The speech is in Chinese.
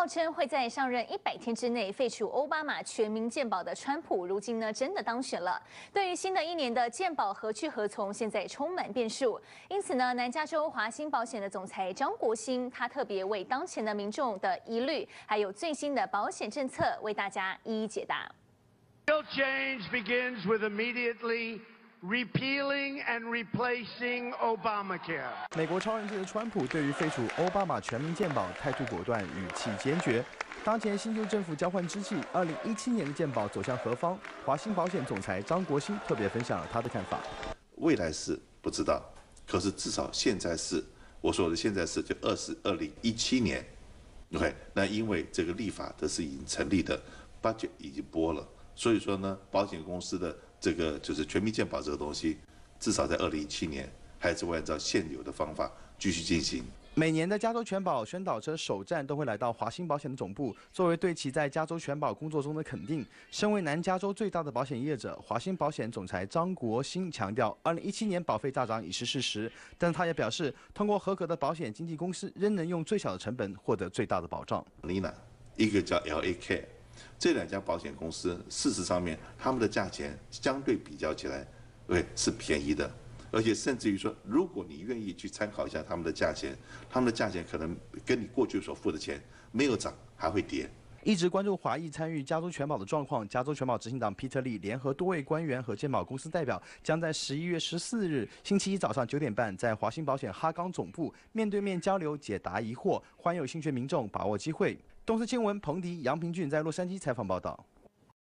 称会在上任100天之内废除奥巴马全民健保的川普，如今呢真的当选了。对于新的一年的健保何去何从，现在充满变数。因此呢，南加州华兴保险的总裁张国兴，他特别为当前的民众的疑虑，还有最新的保险政策，为大家一一解答。 Real change begins with immediately repealing and replacing Obamacare. 美国超人界的川普对于废除奥巴马全民健保态度果断，语气坚决。当前新旧政府交换之际，2017年的健保走向何方？华兴保险总裁张国兴特别分享了他的看法。 未来是不知道，可是至少现在是，我说的现在是就2017年 ，OK， 那因为这个立法的是已经成立的 budget 已经拨了，所以说呢，保险公司的这个就是全民健保这个东西，至少在2017年还是会按照现有的方法继续进行。 每年的加州全保宣导车首站都会来到华兴保险的总部，作为对其在加州全保工作中的肯定。身为南加州最大的保险业者，华兴保险总裁张国兴强调，2017年保费大涨已是事实，但他也表示，通过合格的保险经纪公司，仍能用最小的成本获得最大的保障。 一个叫 LAK。这两家保险公司，事实上面他们的价钱相对比较起来，对，是便宜的，而且甚至于说，如果你愿意去参考一下他们的价钱，他们的价钱可能跟你过去所付的钱没有涨，还会跌。 一直关注华裔参与加州全保的状况，加州全保执行长皮特利联合多位官员和健保公司代表，将在11月14日星期一早上9点半，在华兴保险哈冈总部面对面交流，解答疑惑，欢有兴趣民众把握机会。东森新闻彭迪、杨平俊在洛杉矶采访报道。